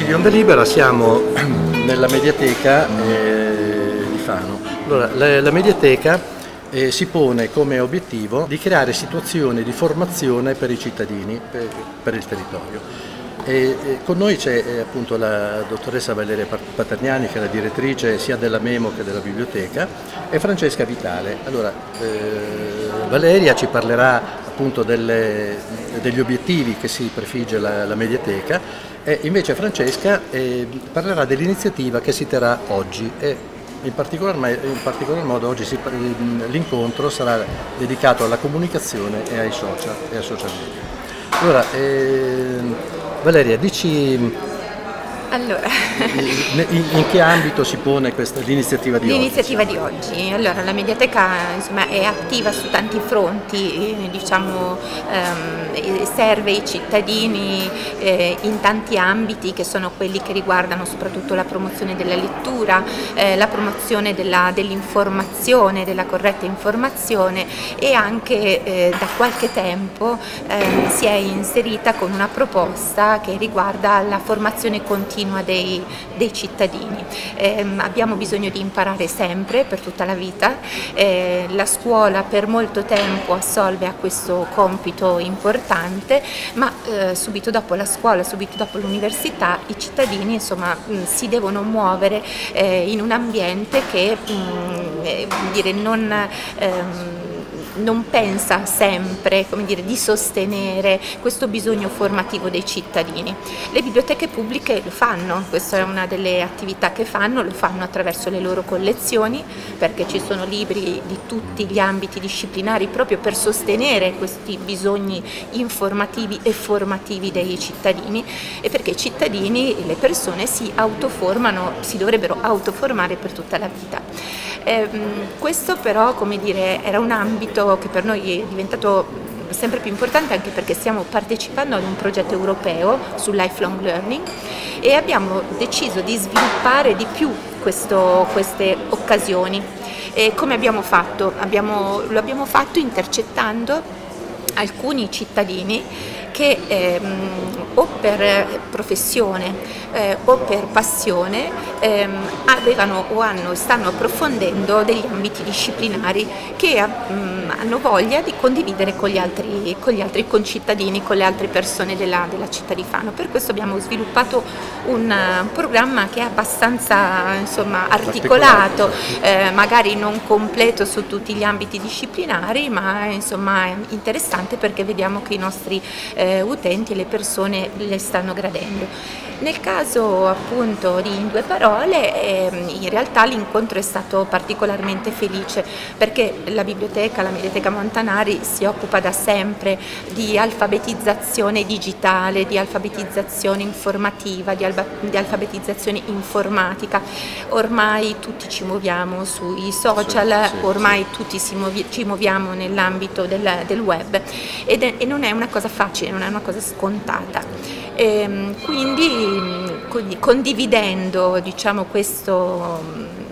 Amici di Onda Libera, siamo nella mediateca di Fano. Allora, la mediateca si pone come obiettivo di creare situazioni di formazione per i cittadini, per il territorio. Con noi c'è appunto la dottoressa Valeria Paterniani, che è la direttrice sia della Memo che della biblioteca, e Francesca Vitale. Allora, Valeria ci parlerà appunto degli obiettivi che si prefigge la mediateca, e invece Francesca parlerà dell'iniziativa che si terrà oggi. In particolar modo oggi l'incontro sarà dedicato alla comunicazione e ai social media. Allora, Valeria, dici in che ambito si pone l'iniziativa di oggi? L'iniziativa di oggi. Allora, la mediateca insomma, è attiva su tanti fronti, diciamo, serve i cittadini in tanti ambiti, che sono quelli che riguardano soprattutto la promozione della lettura, la promozione dell'informazione, della corretta informazione, e anche da qualche tempo si è inserita con una proposta che riguarda la formazione continua dei cittadini. Abbiamo bisogno di imparare sempre, per tutta la vita. La scuola per molto tempo assolve a questo compito importante, ma subito dopo la scuola, subito dopo l'università, i cittadini insomma si devono muovere in un ambiente che non pensa sempre, come dire, di sostenere questo bisogno formativo dei cittadini. Le biblioteche pubbliche lo fanno, questa è una delle attività che fanno, lo fanno attraverso le loro collezioni, perché ci sono libri di tutti gli ambiti disciplinari proprio per sostenere questi bisogni informativi e formativi dei cittadini, e perché i cittadini, le persone si dovrebbero autoformare per tutta la vita. Questo però, come dire, era un ambito che per noi è diventato sempre più importante, anche perché stiamo partecipando ad un progetto europeo sul lifelong learning e abbiamo deciso di sviluppare di più queste occasioni. E come abbiamo fatto? Lo abbiamo fatto intercettando alcuni cittadini che o per professione o per passione avevano o stanno approfondendo degli ambiti disciplinari che hanno voglia di condividere con gli altri concittadini, con le altre persone della città di Fano. Per questo abbiamo sviluppato un programma che è abbastanza insomma articolato, magari non completo su tutti gli ambiti disciplinari, ma insomma interessante, perché vediamo che i nostri utenti e le persone le stanno gradendo. Nel caso appunto di In Due Parole, in realtà l'incontro è stato particolarmente felice, perché la mediateca Montanari si occupa da sempre di alfabetizzazione digitale, di alfabetizzazione informativa, di alfabetizzazione informatica. Ormai tutti ci muoviamo sui social, ormai tutti ci muoviamo nell'ambito del web, e non è una cosa facile, non è una cosa scontata. Quindi condividendo, diciamo, questo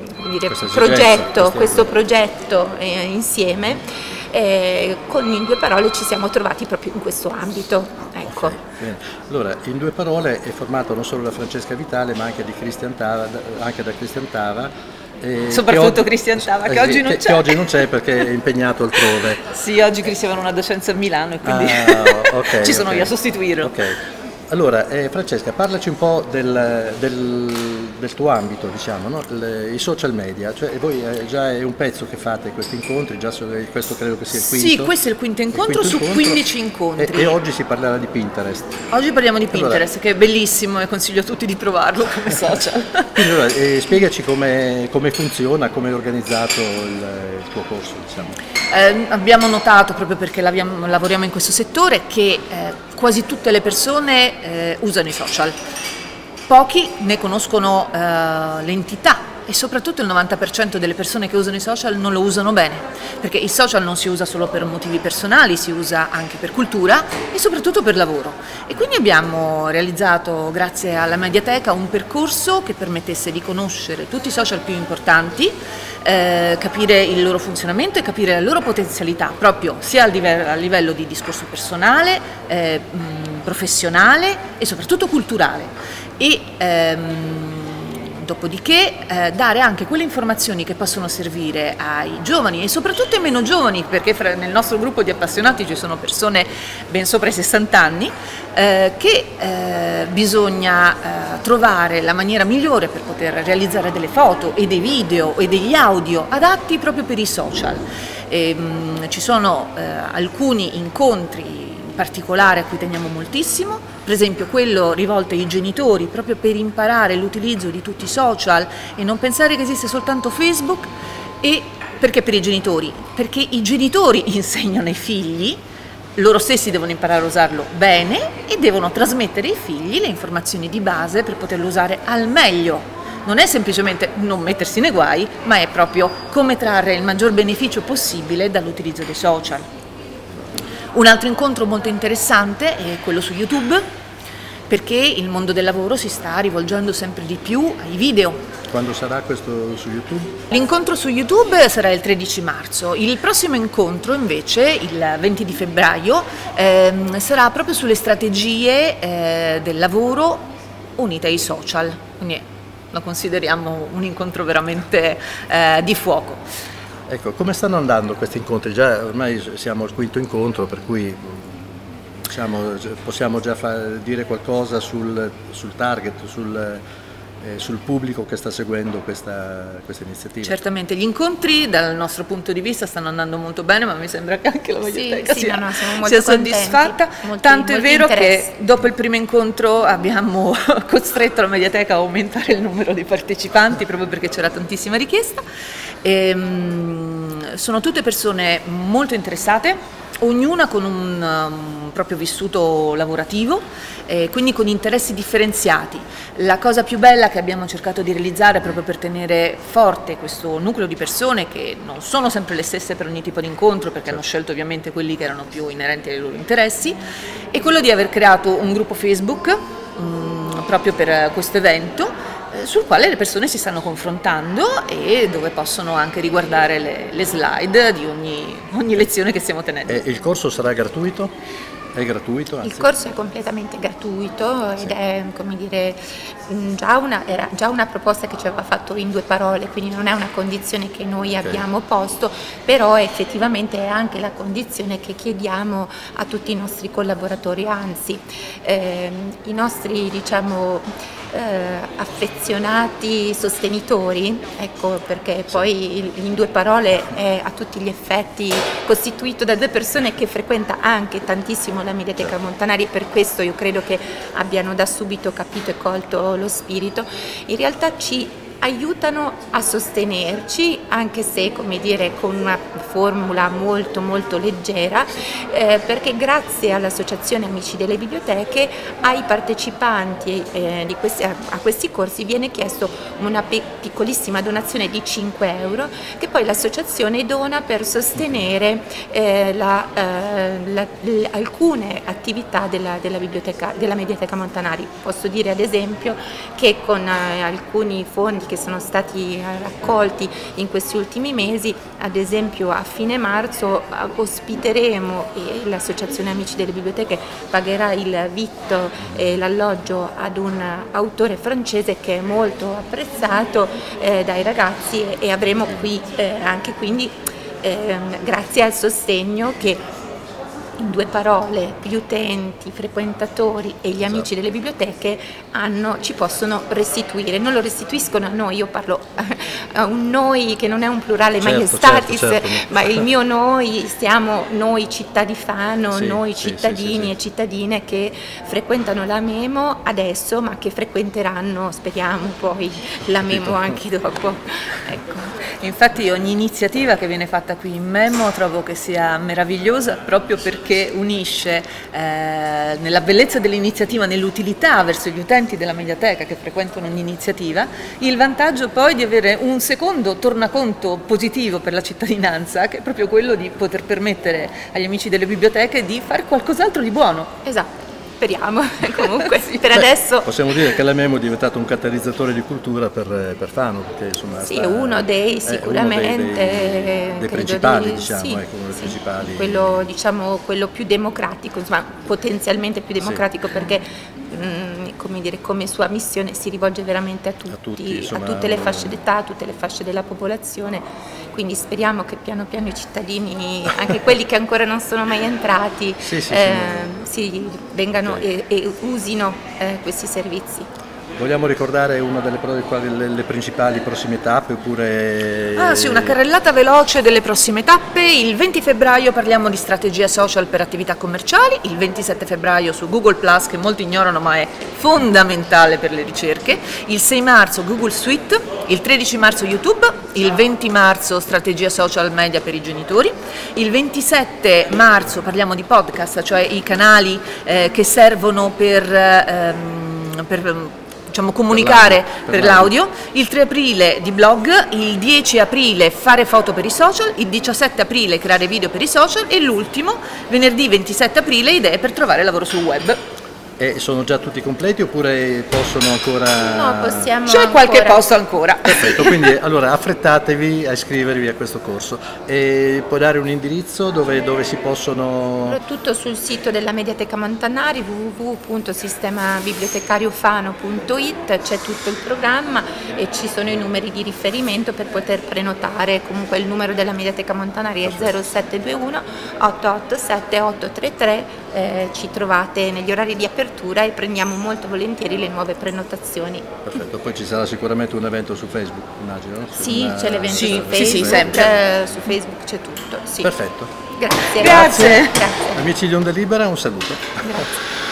progetto insieme, con In Due Parole ci siamo trovati proprio in questo ambito. Ecco. Okay, allora, In Due Parole è formato non solo da Francesca Vitale, ma anche da Cristian Tava. Soprattutto Cristian Tava, che oggi non c'è. Che oggi non c'è perché è impegnato altrove. Sì, oggi Cristian ha una docenza a Milano e quindi ci sono io a sostituirlo. Okay. Allora, Francesca, parlaci un po' del tuo ambito, diciamo, no? I social media, cioè voi già è un pezzo che fate questi incontri, questo credo che sia il quinto. Sì, questo è il quinto incontro su 15 incontri. E oggi si parlerà di Pinterest. Oggi parliamo di Pinterest, allora, che è bellissimo, e consiglio a tutti di provarlo come social. Quindi allora, spiegaci come funziona, come è organizzato il tuo corso, diciamo. Abbiamo notato, proprio perché lavoriamo in questo settore, che quasi tutte le persone usano i social. Pochi ne conoscono l'entità, e soprattutto il 90% delle persone che usano i social non lo usano bene, perché il social non si usa solo per motivi personali, si usa anche per cultura e soprattutto per lavoro. E quindi abbiamo realizzato, grazie alla mediateca, un percorso che permettesse di conoscere tutti i social più importanti, capire il loro funzionamento e capire la loro potenzialità, proprio sia a livello di discorso personale, professionale e soprattutto culturale. E dopodiché dare anche quelle informazioni che possono servire ai giovani e soprattutto ai meno giovani, perché nel nostro gruppo di appassionati ci sono persone ben sopra i 60 anni, che bisogna trovare la maniera migliore per poter realizzare delle foto e dei video e degli audio adatti proprio per i social. Ci sono alcuni incontri particolare a cui teniamo moltissimo, per esempio quello rivolto ai genitori proprio per imparare l'utilizzo di tutti i social e non pensare che esiste soltanto Facebook. E perché per i genitori? Perché i genitori insegnano ai figli, loro stessi devono imparare a usarlo bene e devono trasmettere ai figli le informazioni di base per poterlo usare al meglio. Non è semplicemente non mettersi nei guai, ma è proprio come trarre il maggior beneficio possibile dall'utilizzo dei social. Un altro incontro molto interessante è quello su YouTube, perché il mondo del lavoro si sta rivolgendo sempre di più ai video. Quando sarà questo su YouTube? L'incontro su YouTube sarà il 13 marzo, il prossimo incontro invece, il 20 di febbraio, sarà proprio sulle strategie del lavoro unite ai social, quindi lo consideriamo un incontro veramente di fuoco. Ecco, come stanno andando questi incontri? Già ormai siamo al quinto incontro, per cui possiamo già dire qualcosa sul target, sul pubblico che sta seguendo questa iniziativa. Certamente, gli incontri dal nostro punto di vista stanno andando molto bene, ma mi sembra che anche la Mediateca sia soddisfatta. Tanto è vero che dopo il primo incontro abbiamo costretto la Mediateca a aumentare il numero di partecipanti proprio perché c'era tantissima richiesta. Sono tutte persone molto interessate, ognuna con un proprio vissuto lavorativo, quindi con interessi differenziati. La cosa più bella che abbiamo cercato di realizzare proprio per tenere forte questo nucleo di persone, che non sono sempre le stesse per ogni tipo di incontro, perché hanno scelto ovviamente quelli che erano più inerenti ai loro interessi, è quello di aver creato un gruppo Facebook proprio per questo evento, sul quale le persone si stanno confrontando e dove possono anche riguardare le slide di ogni lezione che stiamo tenendo. E il corso sarà gratuito? È gratuito? Anzi. Il corso è completamente gratuito ed è, come dire, era già una proposta che ci aveva fatto in Due Parole, quindi non è una condizione che noi abbiamo posto, però effettivamente è anche la condizione che chiediamo a tutti i nostri collaboratori, anzi i nostri, diciamo, affezionati sostenitori, ecco, perché poi in Due Parole è a tutti gli effetti costituito da due persone che frequenta anche tantissimo la Mediateca Montanari, e per questo io credo che abbiano da subito capito e colto lo spirito. In realtà ci aiutano a sostenerci, anche se, come dire, con una formula molto molto leggera, perché grazie all'Associazione Amici delle Biblioteche ai partecipanti a questi corsi viene chiesto una piccolissima donazione di 5 euro che poi l'associazione dona per sostenere alcune attività della Mediateca Montanari. Posso dire ad esempio che con alcuni fondi che sono stati raccolti in questi ultimi mesi, ad esempio a fine marzo ospiteremo, e l'Associazione Amici delle Biblioteche pagherà il vitto e l'alloggio ad un autore francese che è molto apprezzato dai ragazzi, e avremo qui anche quindi grazie al sostegno che in Due Parole gli utenti, i frequentatori e gli amici delle biblioteche ci possono restituire. Non lo restituiscono a noi, io parlo a un noi che non è un plurale maiestatis, certo. Ma il mio noi, siamo noi città di Fano, noi cittadini e cittadine che frequentano la Memo adesso, ma che frequenteranno, speriamo, poi la Memo anche dopo. Ecco. Infatti ogni iniziativa che viene fatta qui in Memo trovo che sia meravigliosa, proprio perché unisce nella bellezza dell'iniziativa, nell'utilità verso gli utenti della Mediateca che frequentano ogni iniziativa, il vantaggio poi di avere un secondo tornaconto positivo per la cittadinanza, che è proprio quello di poter permettere agli amici delle biblioteche di fare qualcos'altro di buono. Esatto. speriamo. Comunque per adesso possiamo dire che la Memo è diventato un catalizzatore di cultura per Fano, perché insomma sì, uno dei sicuramente dei principali, diciamo, sì, uno dei principali. Quello, diciamo, quello più democratico, insomma, potenzialmente più democratico, perché come dire, come sua missione si rivolge veramente a tutti, insomma, a tutte le fasce d'età, a tutte le fasce della popolazione, quindi speriamo che piano piano i cittadini, anche quelli che ancora non sono mai entrati, vengano e usino questi servizi. Vogliamo ricordare una delle le principali prossime tappe oppure... Sì, una carrellata veloce delle prossime tappe. Il 20 febbraio parliamo di strategia social per attività commerciali, il 27 febbraio su Google Plus, che molti ignorano ma è fondamentale per le ricerche, il 6 marzo Google Suite, il 13 marzo YouTube, il 20 marzo strategia social media per i genitori, il 27 marzo parliamo di podcast, cioè i canali che servono per diciamo, comunicare per l'audio, il 3 aprile di blog, il 10 aprile fare foto per i social, il 17 aprile creare video per i social e l'ultimo, venerdì 27 aprile, idee per trovare lavoro sul web. E sono già tutti completi oppure possono ancora... No, possiamo C'è qualche posto ancora. Perfetto, quindi allora affrettatevi a iscrivervi a questo corso. E puoi dare un indirizzo dove si possono... Soprattutto sul sito della Mediateca Montanari, www.sistemabibliotecariofano.it, c'è tutto il programma e ci sono i numeri di riferimento per poter prenotare. Comunque il numero della Mediateca Montanari è 0721 887 833, ci trovate negli orari di apertura e prendiamo molto volentieri le nuove prenotazioni. Perfetto, poi ci sarà sicuramente un evento su Facebook, immagino, no? Sì, c'è l'evento su Facebook, sì, sempre. Su Facebook c'è tutto. Sì. Perfetto. Grazie. Grazie. Grazie. Amici di Onda Libera, un saluto. Grazie.